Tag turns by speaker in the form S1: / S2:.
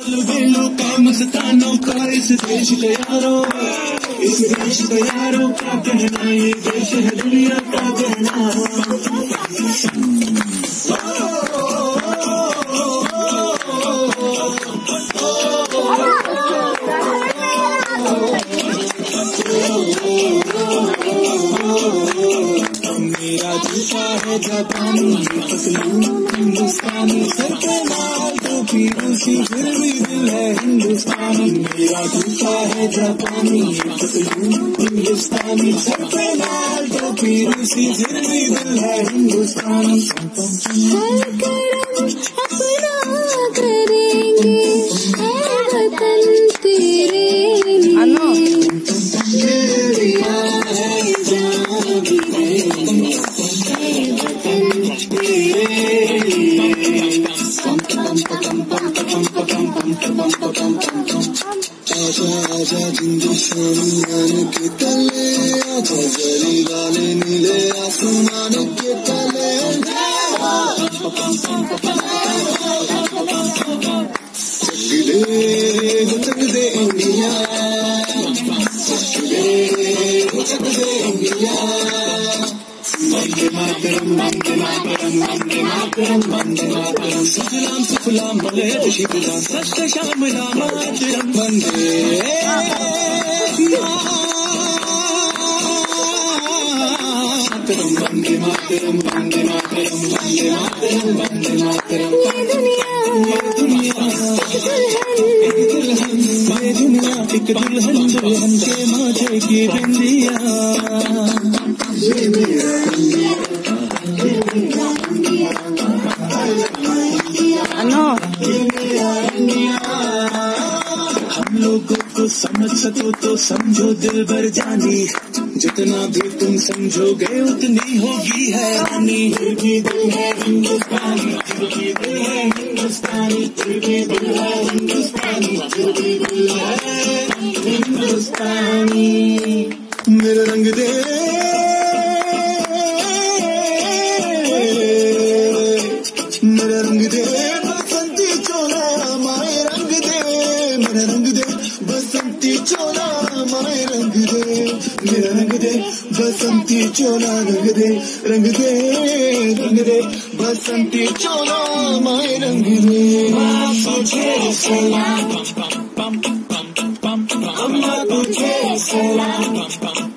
S1: बेलों का मस्तानों का इस देश का यारों, इस देश का यारों का कहना, ये देश है दुनिया का कहना। मेरा जूता है जापानी, पतलून हिंदुस्तानी, सर पे लाल टोपी रूसी, फिर भी दिल है हिंदुस्तानी। मेरा जूता है जापानी, पतलून हिंदुस्तानी, सर पे लाल टोपी रूसी, फिर भी दिल है हिंदुस्तानी।
S2: हर कदम अपना करेंगे, है वतन तेरे लिए।
S1: आजा आजा हिंदुस्तानी आन के तले, आजा जरी वाले नीले आसमान के तले। चक दे इंडिया, चक दे इंडिया। वंदे मातरम, वंदे मातरम, वंदे मातरम, वंदे मातरम। सुफलाम सुफलाम मलयज शिवलाम, सस्त श्यामलाम मातरम। वंदे मातरम, वंदे मातरम, वंदे मातरम, वंदे मातरम, वंदे मातरम।
S2: ये दुनिया
S1: एक दुनिया, एक दुल्हन, ये दुनिया एक दुल्हन, दुल्हन के माथे की बिंदिया। हम लोगों को समझ सको तो समझो दिल भर जानी, जितना भी तुम समझोगे उतनी होगी हैरानी। दिल भी दिल है हिंदुस्तानी, दिल भी दिल है हिंदुस्तानी, दिल भी दिल है हिंदुस्तानी, दिल भी दिल है हिंदुस्तानी। मेरा रंग दे, मेरा रंग दे बसंती चोला, माए रंग दे, मेरा रंग दे बसंती चोला, माए रंग दे, मेरा रंग दे बसंती चोला, रंग दे, रंग दे, रंग दे बसंती चोला, माए रंग दे। तुझे सलाम, अम्मा तुझे सलाम,